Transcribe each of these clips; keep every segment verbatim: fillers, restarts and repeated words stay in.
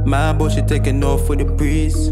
My boat, she taking off with the breeze.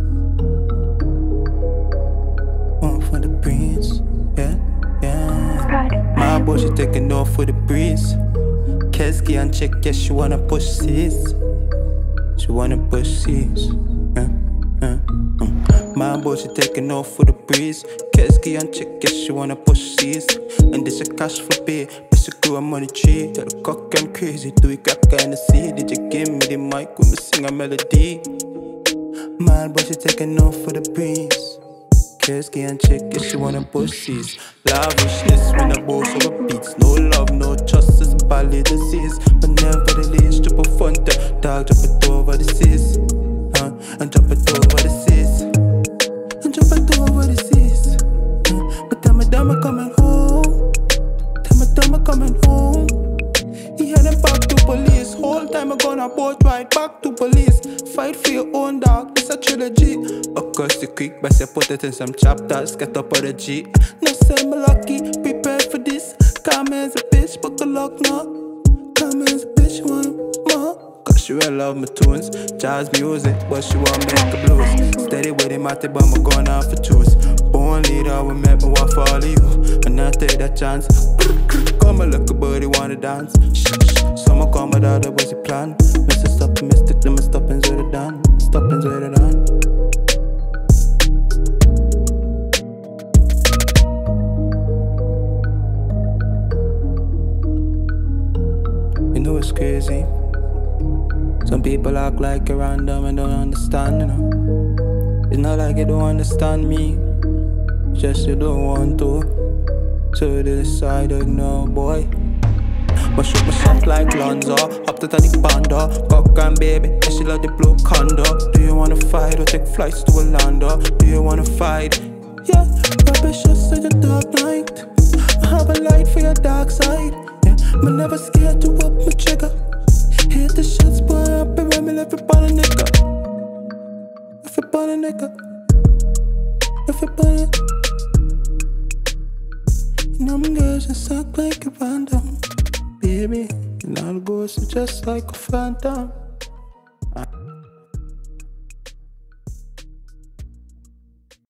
Off with the breeze, yeah, yeah. My boat, she taking off with the breeze. Keski and chick, yeah, she wanna push seas. She wanna push seas, yeah, yeah. Mm. My boat, she taking off with the breeze. Keski and chick, yeah, she wanna push seas. And this a cash for pay. Grow a money tree, yeah, the cock I'm crazy. Do it crack in the sea? Did you give me the mic when me sing a melody? Mad but she taking off for the breeze. Keski and chick, yeah, she wanna pussies. Lavishness when I boast over beats. No love, no trust, it's bally disease. But nevertheless, drop a fun dog, drop it over the seas, huh? And drop it over the seas, and drop it over the seas, huh? But tell me, damn, I'm coming home. I'm coming home. He heading back to police. Whole time I gonna boat ride back to police. Fight for your own dog, it's a trilogy. Across the creek, best you put it in some chapters. Get up on the G. No say me lucky, prepare for this. Come as a bitch, but good luck now. Come as a bitch, want more. Cause she will love my tunes. Jazz music, but she want make a blues. Steady with the matty, but I'm going out for choose. Born leader, we make me want follow you. And I take that chance. Come and look a body wanna dance. Shh, shh. Someone come with other was the plan. Mister Stop and Mystic, let me stop and Zwade down. Stop and Zwade down. You know it's crazy. Some people act like you're random and don't understand, you know. It's not like you don't understand me, just you don't want to. So you decide to ignore, boy. But shoot me soft like Lonzo, up to the panda. Cock and baby, and she love the blue condo. Do you wanna fight or take flights to Orlando? Do you wanna fight? Yeah, rubbish just in the dark night. I have a light for your dark side. Yeah, but never scared to up my trigger. Hit the shots, boy, up and run me everybody nigga. Everybody nigga. Everybody. Them girls just act like a random, baby. And all goes just like a phantom.